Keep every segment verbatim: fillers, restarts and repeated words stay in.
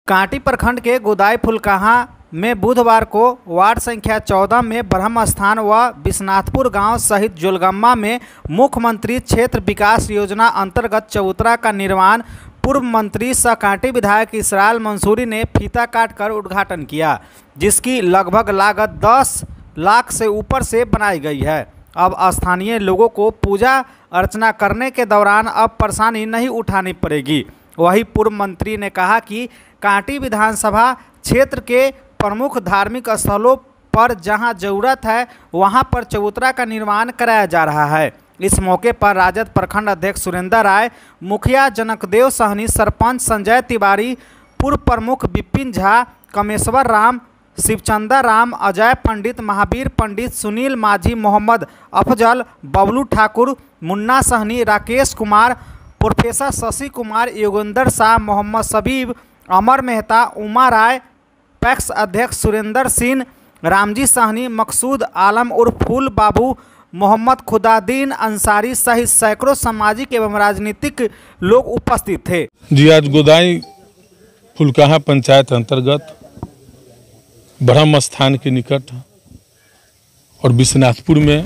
कांटी प्रखंड के गोदाई फुलकाहा में बुधवार को वार्ड संख्या चौदह में ब्रह्म स्थान व विश्वनाथपुर गांव सहित जोलगम्मा में मुख्यमंत्री क्षेत्र विकास योजना अंतर्गत चबूतरा का निर्माण पूर्व मंत्री सह कांटी विधायक इसराइल मंसूरी ने फीता काटकर उद्घाटन किया, जिसकी लगभग लागत दस लाख से ऊपर से बनाई गई है। अब स्थानीय लोगों को पूजा अर्चना करने के दौरान अब परेशानी नहीं उठानी पड़ेगी। वहीं पूर्व मंत्री ने कहा कि कांटी विधानसभा क्षेत्र के प्रमुख धार्मिक स्थलों पर जहां जरूरत है वहां पर चबूतरा का निर्माण कराया जा रहा है। इस मौके पर राजद प्रखंड अध्यक्ष सुरेंद्र राय, मुखिया जनकदेव सहनी, सरपंच संजय तिवारी, पूर्व प्रमुख विपिन झा, कमेश्वर राम, शिवचंद्र राम, अजय पंडित, महावीर पंडित, सुनील माझी, मोहम्मद अफजल, बबलू ठाकुर, मुन्ना सहनी, राकेश कुमार, प्रोफेसर शशि कुमार, योगेंद्र शाह, मोहम्मद सबीब, अमर मेहता, उमा राय, पैक्स अध्यक्ष सुरेंद्र सिंह, रामजी सहनी, मकसूद आलम उर्फ फूल बाबू, मोहम्मद खुदादीन अंसारी सहित सैकड़ों सामाजिक एवं राजनीतिक लोग उपस्थित थे। जी, आज गोदाई फुलकाहा पंचायत अंतर्गत ब्रह्म स्थान के निकट और विश्वनाथपुर में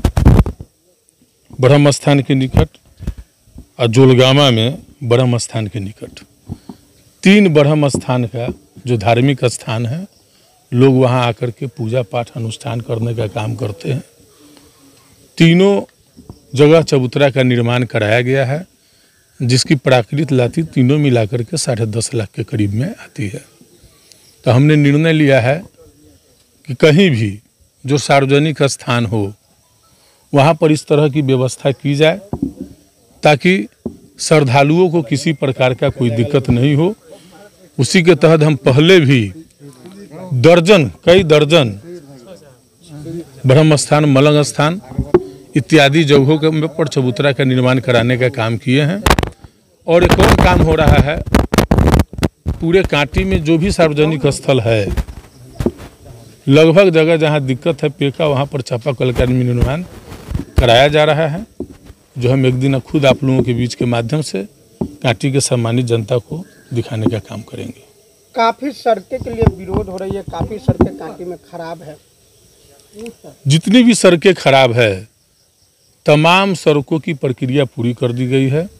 ब्रह्म स्थान के निकट और जोलगामा में ब्रह्म स्थान के निकट तीन ब्रह्म स्थान का जो धार्मिक स्थान है, लोग वहां आकर के पूजा पाठ अनुष्ठान करने का काम करते हैं। तीनों जगह चबूतरा का निर्माण कराया गया है, जिसकी प्राकृतिक लागत तीनों मिलाकर के साढ़े दस लाख के करीब में आती है। तो हमने निर्णय लिया है कि कहीं भी जो सार्वजनिक स्थान हो वहाँ पर इस तरह की व्यवस्था की जाए ताकि श्रद्धालुओं को किसी प्रकार का कोई दिक्कत नहीं हो। उसी के तहत हम पहले भी दर्जन कई दर्जन ब्रह्म स्थान, मलंग स्थान इत्यादि जगहों के पर चबूतरा का निर्माण कराने का काम किए हैं। और एक और काम हो रहा है, पूरे कांटी में जो भी सार्वजनिक स्थल है, लगभग जगह जहां दिक्कत है पेका, वहां पर चापाकल का निर्माण कराया जा रहा है, जो हम एक दिन खुद आप लोगों के बीच के माध्यम से कांटी के सम्मानित जनता को दिखाने का काम करेंगे। काफ़ी सड़कें के लिए विरोध हो रही है, काफ़ी सड़कें कांटी में खराब है। जितनी भी सड़कें खराब है, तमाम सड़कों की प्रक्रिया पूरी कर दी गई है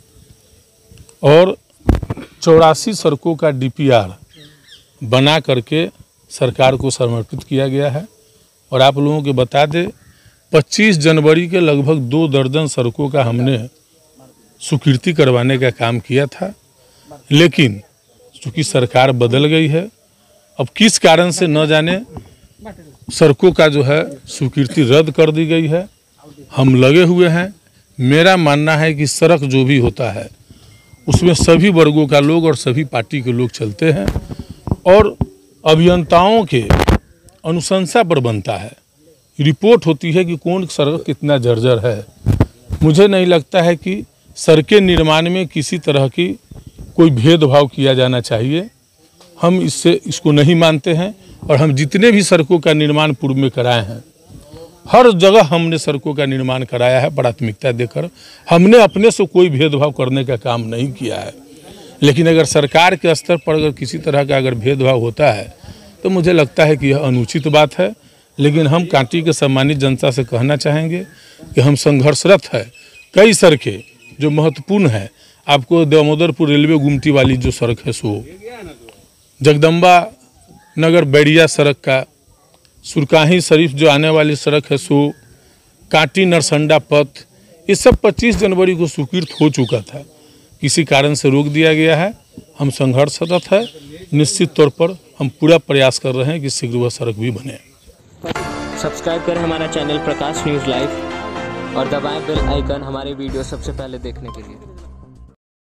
और चौरासी सड़कों का डी पी आर बना करके सरकार को समर्पित किया गया है। और आप लोगों को बता दें, पच्चीस जनवरी के लगभग दो दर्जन सड़कों का हमने स्वीकृति करवाने का काम किया था, लेकिन चूँकि सरकार बदल गई है, अब किस कारण से न जाने सड़कों का जो है स्वीकृति रद्द कर दी गई है। हम लगे हुए हैं। मेरा मानना है कि सड़क जो भी होता है उसमें सभी वर्गों का लोग और सभी पार्टी के लोग चलते हैं और अभियंताओं के अनुशंसा पर बनता है। रिपोर्ट होती है कि कौन सड़क कितना जर्जर है। मुझे नहीं लगता है कि सड़कें निर्माण में किसी तरह की कोई भेदभाव किया जाना चाहिए। हम इससे इसको नहीं मानते हैं और हम जितने भी सड़कों का निर्माण पूर्व में कराए हैं, हर जगह हमने सड़कों का निर्माण कराया है प्राथमिकता देकर। हमने अपने से कोई भेदभाव करने का काम नहीं किया है। लेकिन अगर सरकार के स्तर पर अगर किसी तरह का अगर भेदभाव होता है तो मुझे लगता है कि यह अनुचित बात है। लेकिन हम कांटी के सम्मानित जनता से कहना चाहेंगे कि हम संघर्षरत है। कई सड़कें जो महत्वपूर्ण है, आपको दामोदरपुर रेलवे गुमटी वाली जो सड़क है, सो जगदम्बा नगर बैरिया सड़क का, सुरकाही शरीफ जो आने वाली सड़क है, सो कांटी नरसंडा पथ, ये सब पच्चीस जनवरी को स्वीकृत हो चुका था, किसी कारण से रोक दिया गया है। हम संघर्षरत है। निश्चित तौर पर हम पूरा प्रयास कर रहे हैं कि शीघ्र वह सड़क भी बने। सब्सक्राइब करें हमारा चैनल प्रकाश न्यूज़ लाइव और दबाएं बेल आइकन हमारे वीडियो सबसे पहले देखने के लिए।